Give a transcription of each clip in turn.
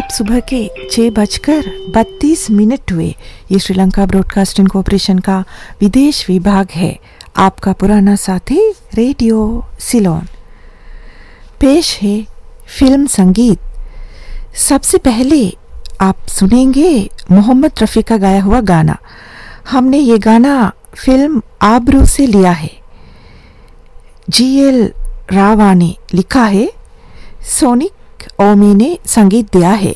अब सुबह के 6:32 हुए। ये श्रीलंका ब्रॉडकास्टिंग कॉरपोरेशन का विदेश विभाग है। आपका पुराना साथी रेडियो सिलोन। पेश है फिल्म संगीत। सबसे पहले आप सुनेंगे मोहम्मद रफ़ी का गाया हुआ गाना। हमने ये गाना फिल्म आबरू से लिया है। GL रावा ने लिखा है, सोनिक ओमी ने संगीत दिया है।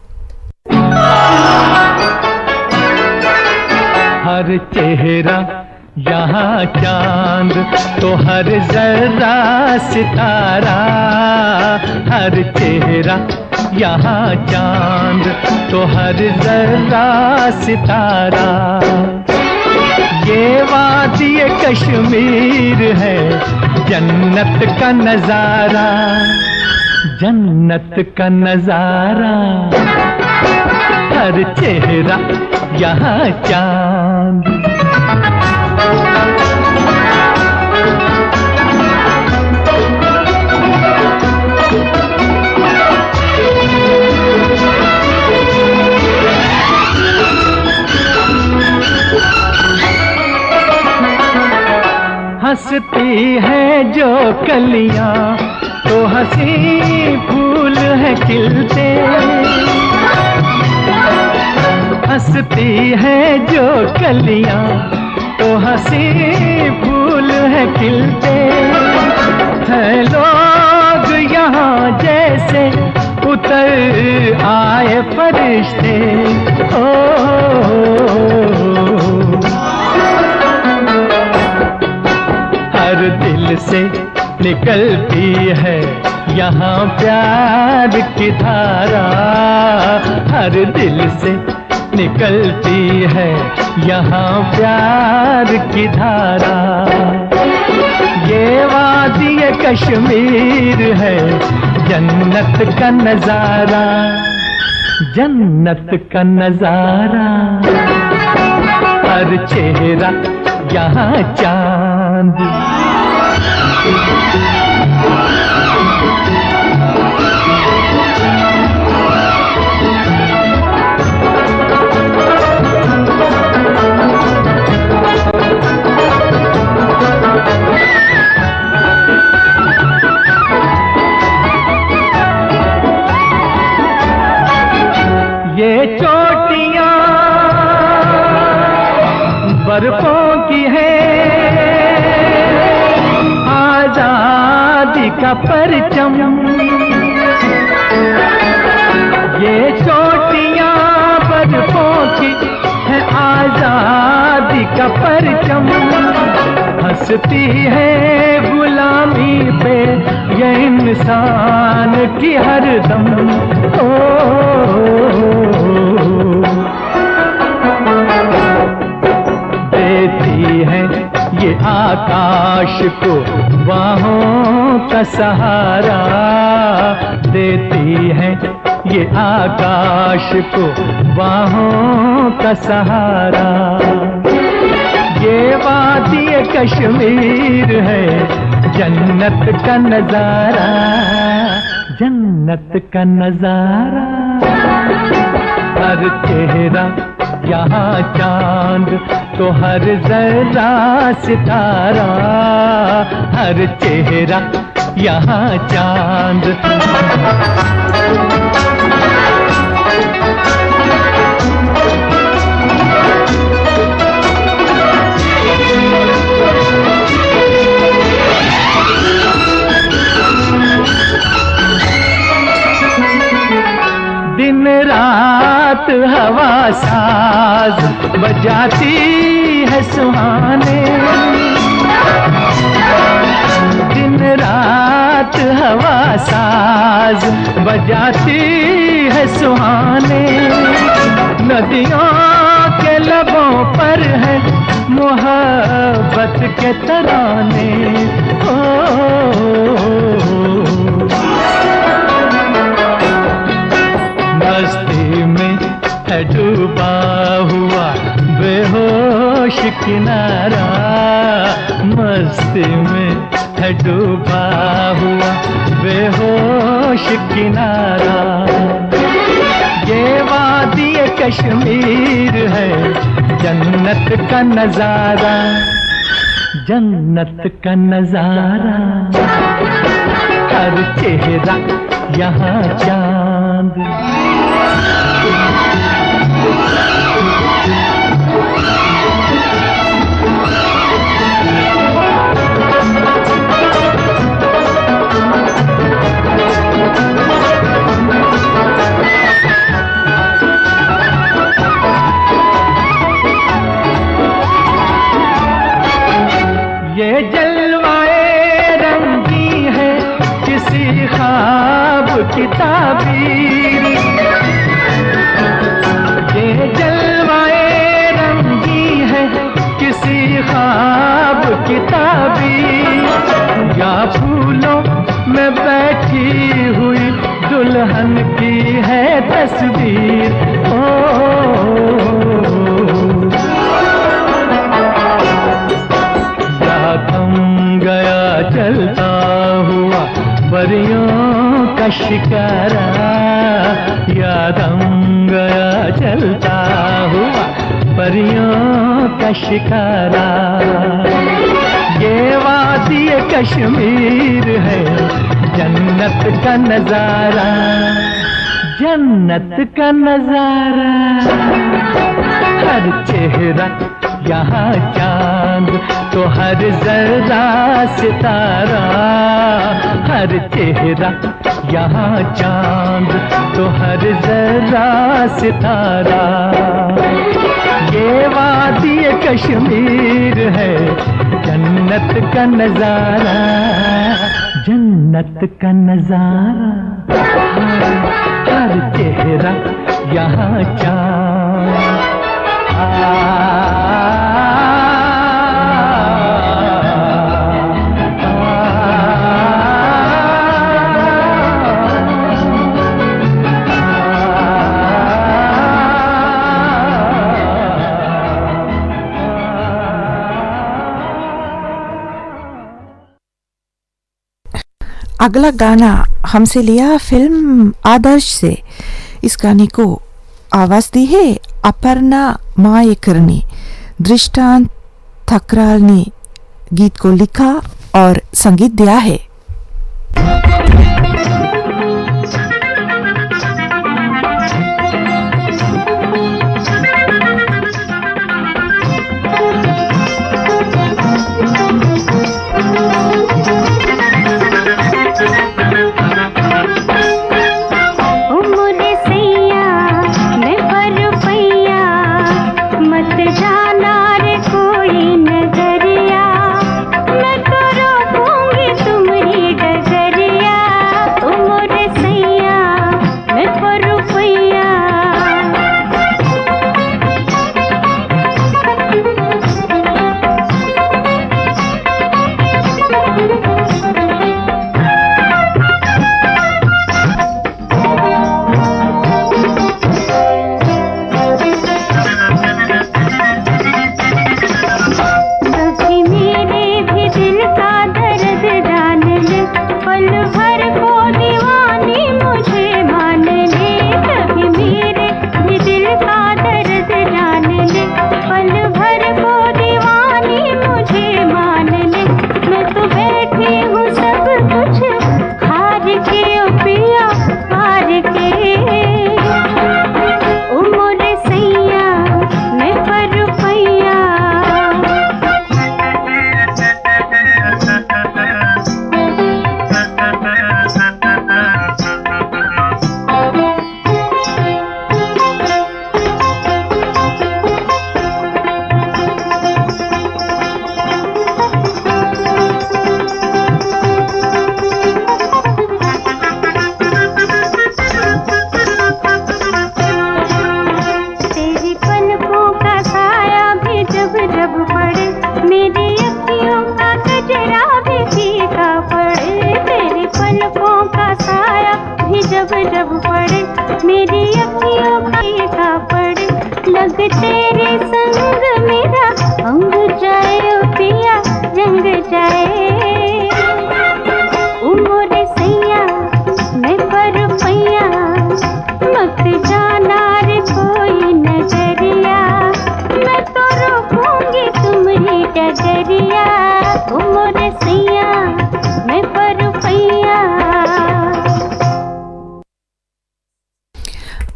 हर चेहरा यहाँ चांद तो हर जर्रा सितारा, हर चेहरा यहाँ चांद तो हर जर्रा सितारा। ये वादी कश्मीर है जन्नत का नजारा, जन्नत का नजारा। हर चेहरा यहाँ चांद। हंसती है जो कलियां तो हंसी फूल है खिलते, हंसती है जो कलियां तो हंसी फूल है खिलते। हैं लोग यहाँ जैसे उतर आए फरिश्ते। हर दिल से निकलती है यहाँ प्यार की धारा, हर दिल से निकलती है यहाँ प्यार की धारा। ये वादी कश्मीर है जन्नत का नजारा, जन्नत का नजारा। हर चेहरा यहाँ चांद। ये चोटियां बर्फों की है, आजादी का परचम। ये चोटियां बर्फों की है, आजादी का परचम। हंसती है गुलामी पे ये इंसान की हरदम। देती है ये आकाश को बाहों का सहारा, देती है ये आकाश को बाहों का सहारा। ये वादी कश्मीर है जन्नत का नजारा, जन्नत का नजारा। हर चेहरा यहाँ चांद तो हर जरा सितारा, हर चेहरा यहाँ चांद। दिन रात हवा साज बजाती है सुहाने, दिन रात हवा साज बजाती है सुहाने। नदियों के लबों पर है मोहब्बत के तराने। मस्ती में है डूबा हुआ बेहोश किनारा, मस्ती में है डूबा हुआ बेहोश किनारा। कश्मीर है, जन्नत का नजारा, जन्नत का नजारा, हर चेहरा यहाँ चांद। ये जलवाए रंगी है किसी ख्वाब की ताबीर, ये जलवाए रंगी है किसी ख्वाब की ताबीर, या फूलों में बैठी हुई दुल्हन की है तस्वीर। गया चलता हुआ परियों का शिकारा, याद गया चलता हुआ परियों का शिकारा। ये वादी कश्मीर है, जन्नत का नजारा, जन्नत का नजारा, हर चेहरा यहाँ चांद, तो हर जर्रा सितारा, हर चेहरा यहाँ चांद, तो हर जर्रा सितारा। ये वादी कश्मीर है, जन्नत का नजारा, जन्नत का नजारा, हर चेहरा यहाँ चांद। अगला गाना हमसे लिया फिल्म आदर्श से। इस गाने को आवाज दी है अपर्णा मायकरनी। दृष्टांत थकराल ने गीत को लिखा और संगीत दिया है। जाना रे कोई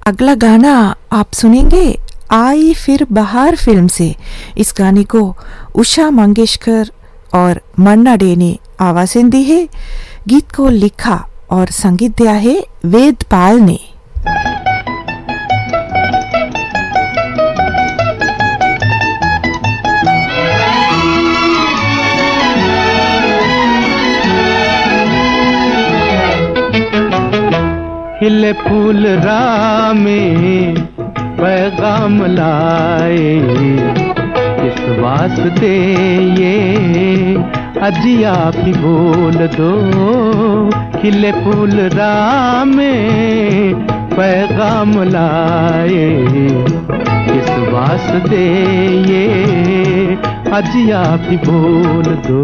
अगला गाना आप सुनेंगे आई फिर बहार फिल्म से। इस गाने को उषा मंगेशकर और मन्ना डे ने आवाज़ें दी है। गीत को लिखा और संगीत दिया है वेद पाल ने। खिले फूल राह में पैगाम लाए, किस वास्ते ये अजिया भी बोल दो। खिले फूल राह में पैगाम लाए, किस वास्ते ये अजिया भी बोल दो।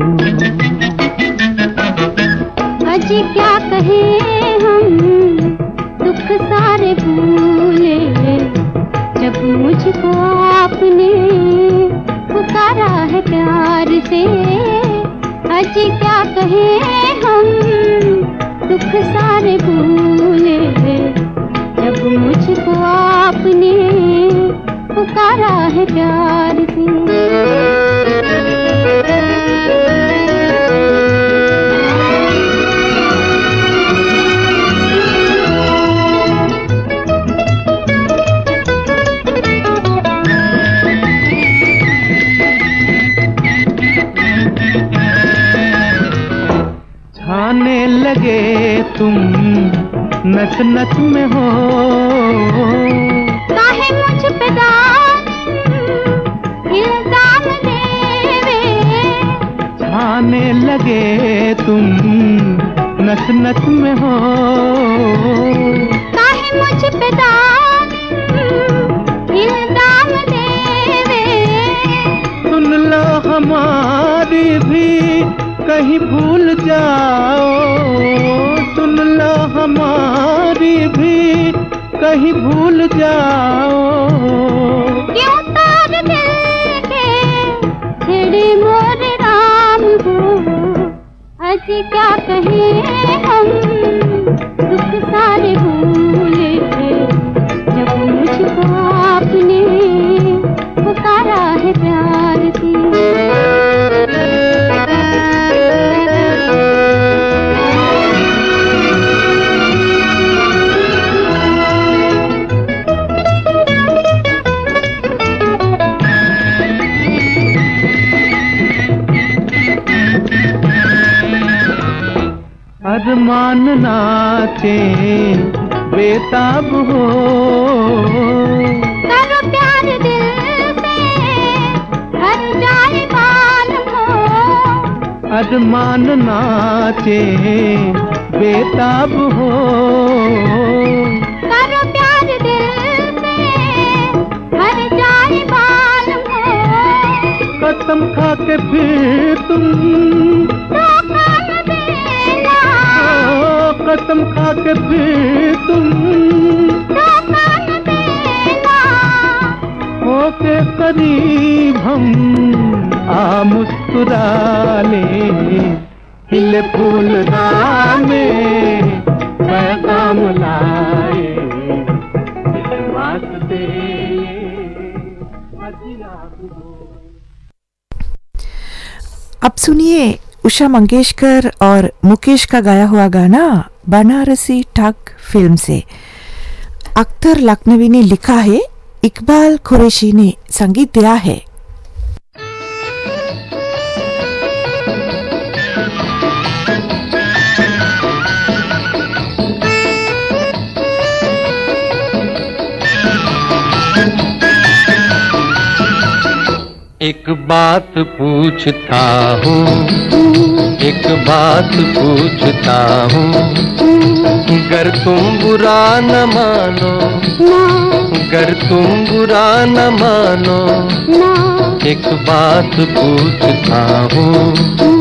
अजी क्या कहे हम दुख सारे भूले, जब मुझको आपने पुकारा है प्यार से। अजी क्या कहे हम दुख सारे भूले, जब मुझको आपने पुकारा है प्यार से। छाने लगे तुम नस नस में हो, काहे मुझ पे दाम इल्जाम देवे। छाने लगे तुम नस नस में हो, काहे मुझ पे दाम इल्जाम देवे। सुन लो हमारी भी कहीं भूल जाओ, सुन लो हमारी भी कहीं भूल जाओ। क्यों तार दिल के छेड़े मोरे राम को, अजी क्या कहे हम दुख सारे भूले, जब मुझको आपने पुकारा है प्यार से। अरमान नाचे बेताब हो, करो प्यार दिल से हर जाए मालूम हो। अरमान नाचे बेताब हो, करो प्यार दिल से हर जाए मालूम हो। कसम खा के फिर तुम धोखा न देना, कसम खा के फिर तुम धोखा न देना। होके करीब हम आ मुस्कुरा ले, खिले फूल राह में पैगाम लाए, इस वास्ते अजिया भी बोल। अब सुनिए उषा मंगेशकर और मुकेश का गाया हुआ गाना बनारसी ठग फिल्म से। अख्तर लखनवी ने लिखा है, इकबाल कुरैशी ने संगीत दिया है। एक बात पूछता हूँ, एक बात पूछता हूँ, गर तुम बुरा न मानो, गर तुम बुरा न मानो, एक बात पूछता हूँ।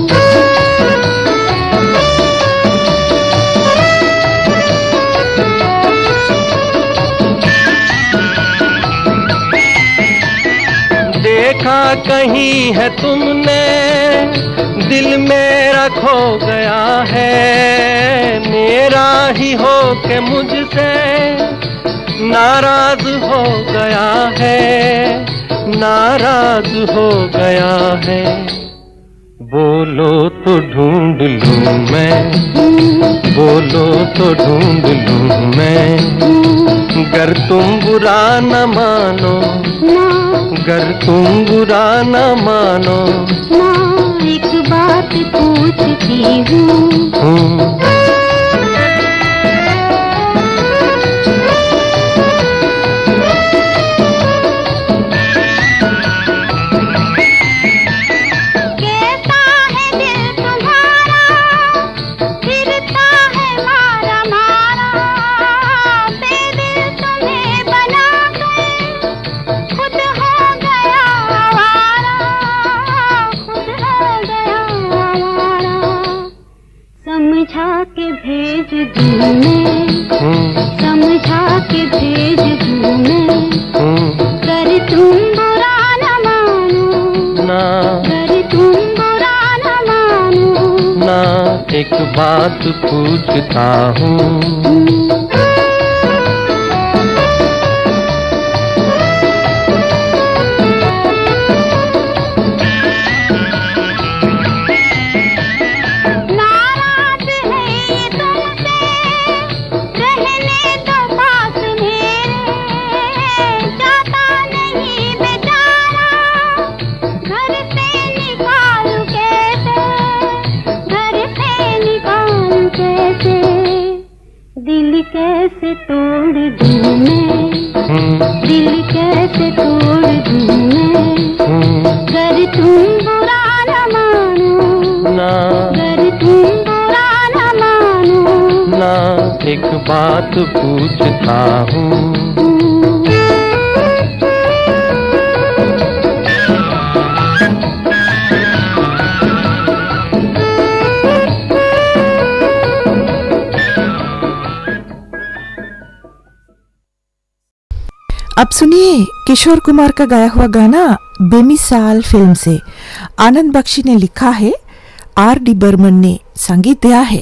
देखा कहीं है तुमने, दिल मेरा खो गया है, मेरा ही हो के मुझसे नाराज हो गया है, नाराज हो गया है। बोलो तो ढूंढ लूं मैं, बोलो तो ढूंढ लूं मैं, गर तुम बुरा न मानो, गर तुम बुरा न मानो। एक बात पूछती हूँ, समझा के भेज दूं मैं, कर तुम बुरा न मानो, कर तुम बुरा न मानो। ना एक बात पूछता हूँ, कैसे तोड़ दूं मैं, दिल कैसे तोड़ दूं मैं, गर तुम बुरा न मानो, गर तुम बुरा न मानो। ना एक बात पूछता हूँ, अब सुनिए किशोर कुमार का गाया हुआ गाना बेमिसाल फिल्म से। आनंद बख्शी ने लिखा है, R.D. बर्मन ने संगीत दिया है।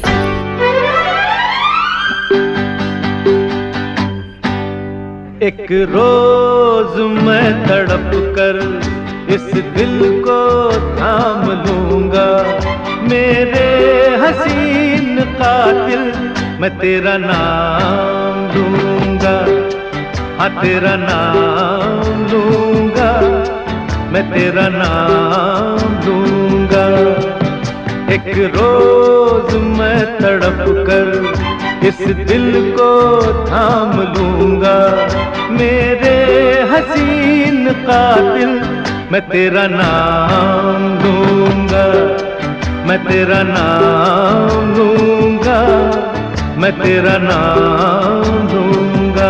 एक रोज मैं तड़प कर इस दिल को थाम लूंगा, मेरे हसीन कातिल मैं तेरा नाम लूंगा, हाँ तेरा नाम लूंगा, मैं तेरा नाम लूंगा। एक रोज मैं तड़प कर इस दिल को थाम लूंगा, मेरे हसीन कातिल मैं तेरा नाम लूंगा, मैं तेरा नाम लूंगा, मैं तेरा नाम लूंगा।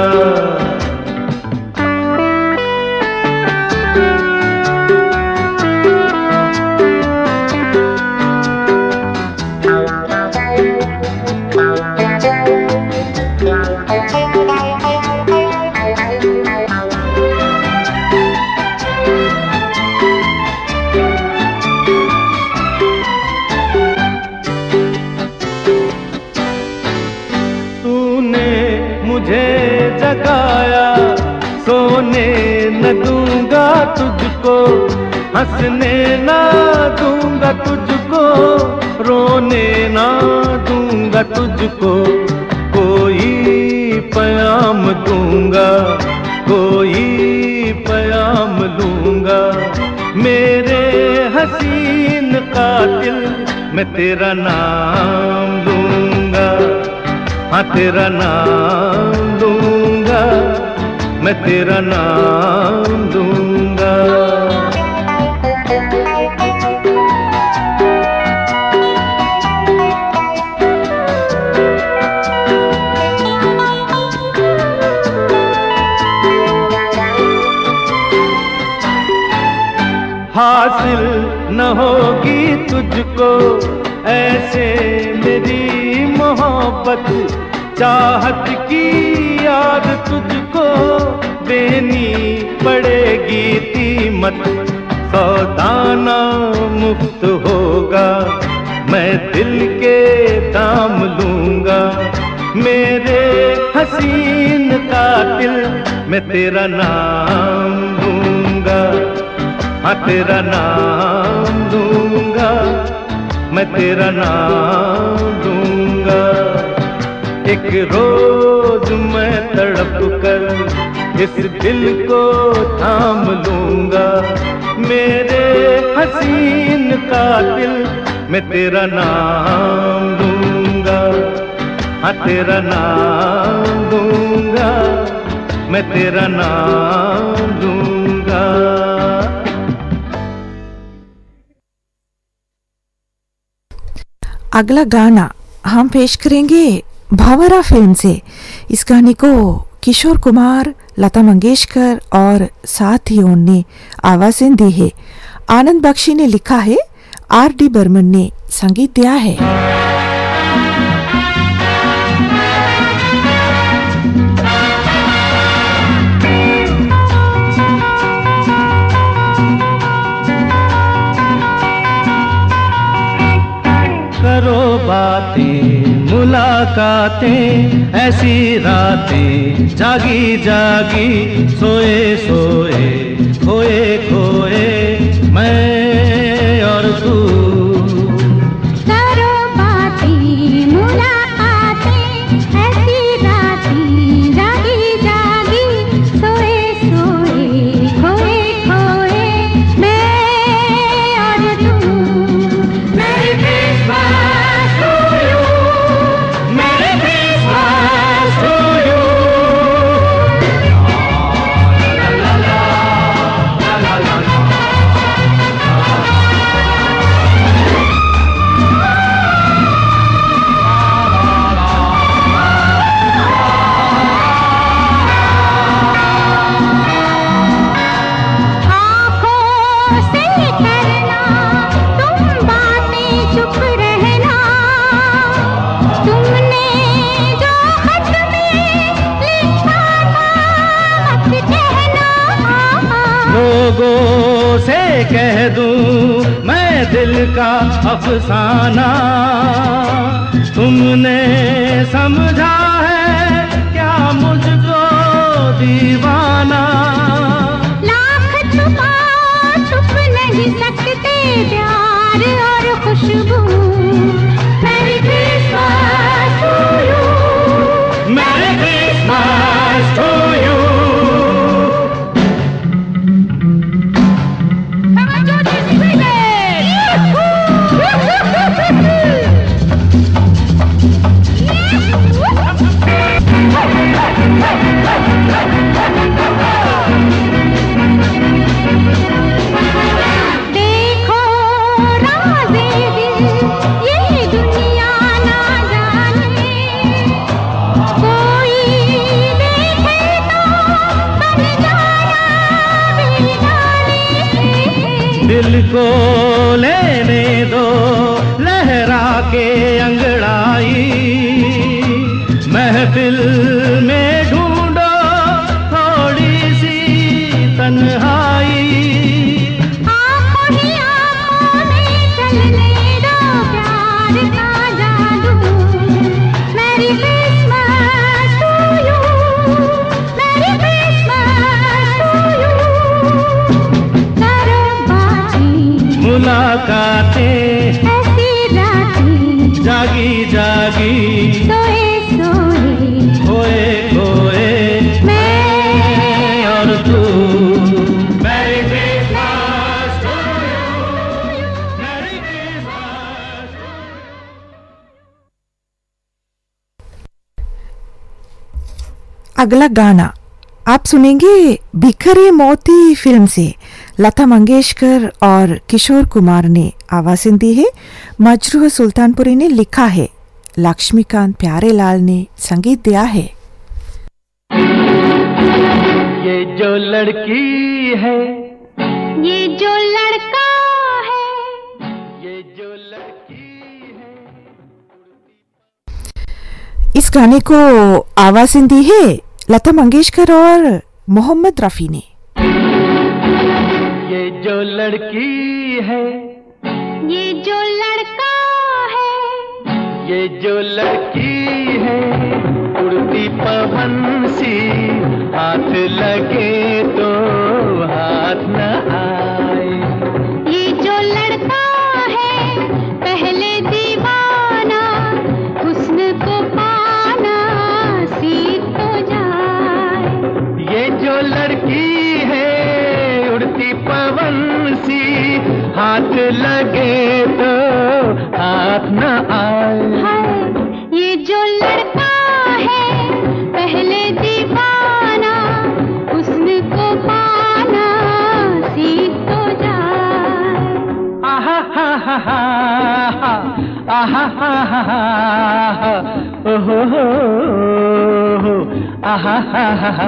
जगाया सोने न दूंगा तुझको, हंसने ना दूंगा तुझको, रोने ना दूंगा तुझको, कोई पैगाम दूंगा, कोई पैगाम लूंगा, मेरे हसीन कातिल मैं तेरा नाम लूंगा, हाँ तेरा नाम लूंगा, मैं तेरा नाम लूंगा। हासिल न होगी तुझको ऐसे मेरी मोहब्बत, चाहत की याद तुझको देनी पड़ेगी कीमत, सौदाना मुफ्त होगा मैं दिल के दाम लूंगा, मेरे हसीन का कातिल मैं तेरा नाम दूंगा, हाँ तेरा नाम दूंगा, मैं तेरा नाम दूंगा। एक रोज मैं तड़प कर इस दिल को थाम लूंगा, मेरे हसीन कातिल मैं तेरा नाम दूंगा, हाँ तेरा नाम दूंगा, मैं तेरा नाम दूंगा। अगला गाना हम पेश करेंगे भावरा फिल्म से। इस गाने को किशोर कुमार, लता मंगेशकर और साथियों ने आवाजें दी है। आनंद बख्शी ने लिखा है, R.D. बर्मन ने संगीत दिया है। करो बातें मुलाकातें ऐसी रातें, जागी जागी सोए सोए खोए खोए मैं और तू। करो बातें मुलाकातें ऐसी रातें, जागी जागी सोए सोए खोए खोए मैं और तू। Merry Christmas to you, merry Christmas to you. आँखों से करना तुम बातें, चुप रहना तुमने जो खत में लिखा था मत कहना। लोगों से कह दूं मैं दिल का अफसाना, तुमने समझा है क्या मुझको दीवाना। लाख छुपा छुप नहीं सकते प्यार और खुशबू। Merry Christmas to you, merry Christmas to you. देखो राज़े दिल ये दुनिया ना जाने, कोई देखे तो बन जाना बेगाने। दिल को लेने दो लहरा के अंगड़ाई, महफिल में ढूंढो थोड़ी सी तन्हाई। आँखों ही आँखों में चलने दो प्यार का जादू। Merry Christmas to you, merry Christmas to you. करो बातें मुलाकातें ऐसी रातें, जागी जागी सोए सोए खोए खोए मैं और तू। Merry Christmas to you, Merry Christmas to you। अगला गाना आप सुनेंगे बिखरे मोती फिल्म से। लता मंगेशकर और किशोर कुमार ने आवाजें दी है। मजरूह सुल्तानपुरी ने लिखा है। लक्ष्मीकांत प्यारेलाल ने संगीत दिया है। ये जो लड़की है, ये जो लड़का है, ये जो लड़की है। इस गाने को आवाजें दी है लता मंगेशकर और मोहम्मद रफी ने। ये जो लड़की है, ये जो लड़का है, ये जो लड़की है, उड़ती पवन सी लड़की है उड़ती पवन सी, हाथ लगे तो हाथ न आए। ये जो लड़का है पहले दीवाना, हुस्न को पाना सीख तो जाए। आहा हा हा हा आहा हा हा हा ओहो हो आहा हा हा हा।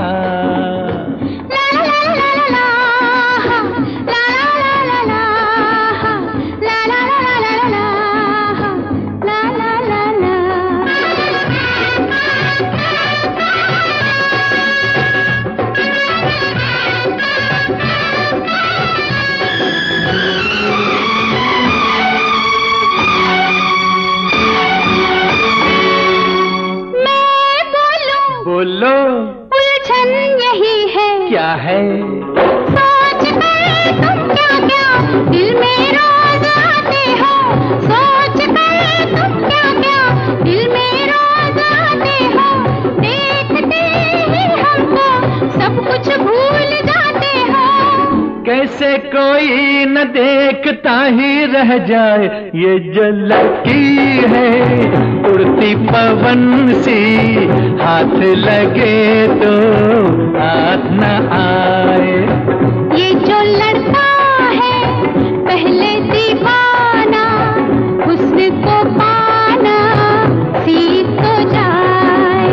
बोलो उलझन यही है, क्या है? सोच कर तुम क्या क्या दिल में रोज आते हो, सोच कर तुम क्या क्या दिल में रोज आते हो, देखते ही हमको सब कुछ भूल जाते हो। कैसे कोई न देखता ही रह जाए, ये जो लड़की है उड़ती पवन सी, हाथ लगे तो हाथ न आए। ये जो लड़का है पहले दीवाना, हुस्न को पाना सीख तो जाए।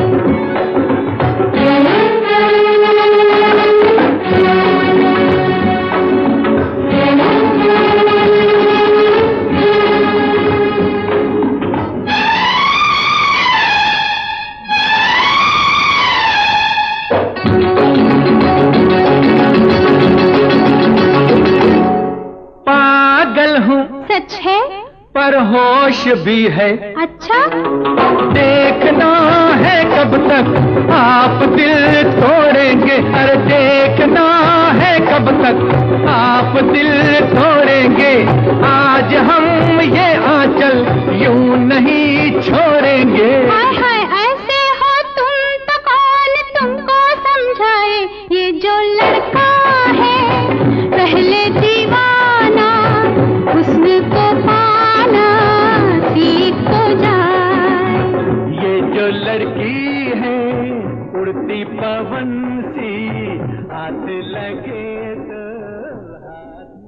सच है पर होश भी है। अच्छा देखना है कब तक आप दिल तोड़ेंगे, अरे देखना है कब तक आप दिल तोड़ेंगे। आज हम ये आंचल यूं नहीं छोड़ेंगे। हाय हाय ऐसे हो तुम तो कौन तुमको समझाए, ये जो लड़का है पहले दीवाना, हुस्न को पाना सीख तो जाए। ये जो लड़की है उड़ती पवन सी, हाथ लगे तो हाथ न।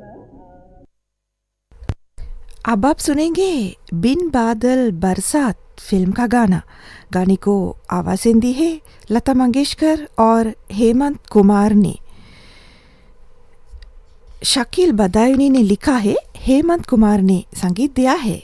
अब आप सुनेंगे बिन बादल बरसात फिल्म का गाना। गाने को आवाजें दी है लता मंगेशकर और हेमंत कुमार ने। शकील बदायूनी ने लिखा है, हेमंत कुमार ने संगीत दिया है।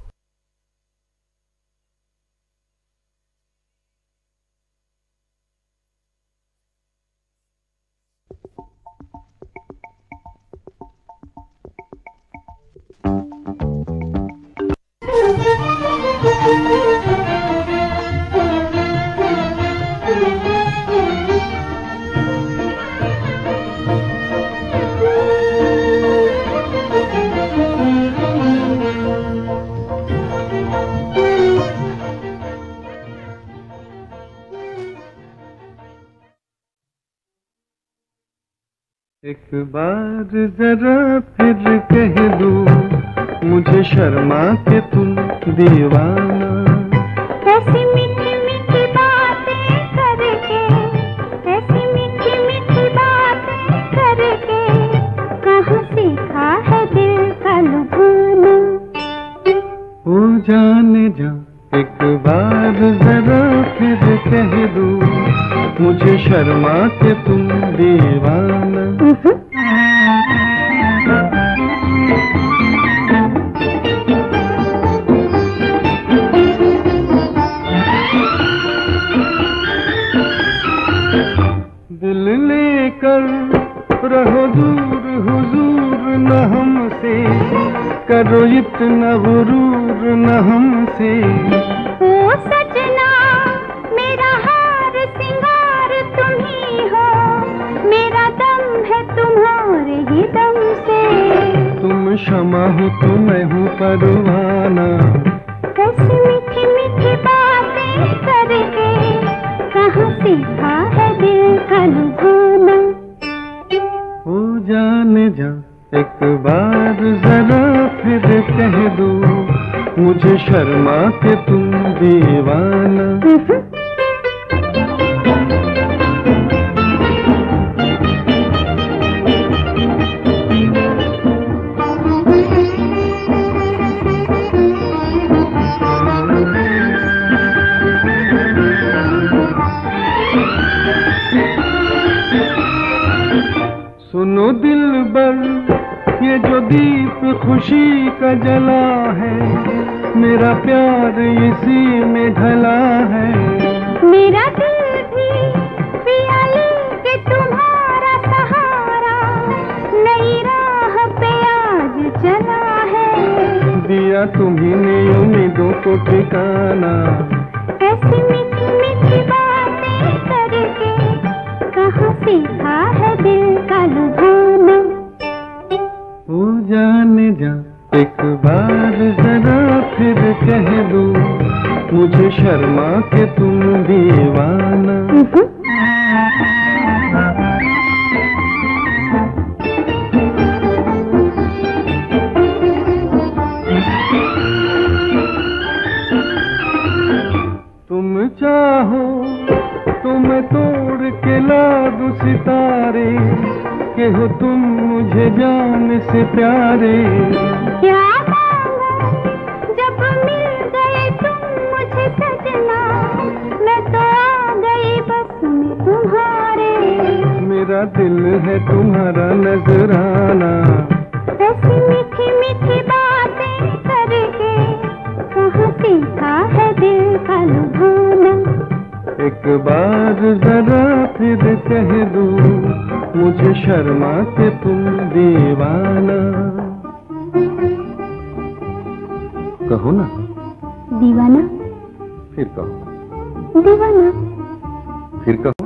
एक बार जरा फिर कह दूं, मुझे शर्मा के तुम दीवाना। ऐसी मीठी मीठी बातें करके, ऐसी मीठी मीठी बातें करके, कहाँ सीखा है दिल का लुभाना। ओ जाने जा एक बार जरा फिर कह दूं, मुझे शर्मा के तुम दीवाना। दिल लेकर रहो दूर हुजूर न हमसे, करो इतना गुरूर न हमसे। ओ सजना मेरा हार सिंगार तुम ही हो, मेरा दम है तुम्हारे ही दम से। तुम शमा हो तो मैं हूँ परवाना। कैसी मीठी मीठी बातें करके, कहाँ सीखा है दिल का लुभाना। जाने जा एक बार जरा फिर कह दो, मुझे शर्मा के तुम दीवाना। सुनो दिलबर, ये जो दीप खुशी का जला है, मेरा प्यार इसी में ढला है। मेरा दिल भी पिया लेके तुम्हारा सहारा, नई राह पे आज चला है। दिया तुम्ही ने उम्मीदों को ठिकाना, ऐसी मीठी मीठी बातें करके कहाँ सीखा है दिल का लुभाना। ओ जाने जा एक बार जरा फिर कह दो, मुझे शर्मा के तुम दीवाना। तुम चाहो तो मैं तोड़ के ला दूं सितारे, के हो तुम मुझे जान से प्यारे। क्या मांगा जब मिल गए तुम मुझे सजना, मैं तो आ गई बस में तुम्हारे। मेरा दिल है तुम्हारा नजराना, ऐसी मीठी मीठी बातें करके कहाँ सीखा है दिल का लुभाना। एक बार जरा फिर कह दो, मुझे शर्मा के तुम दीवाना। कहो ना दीवाना, फिर कहो दीवाना, फिर कहो।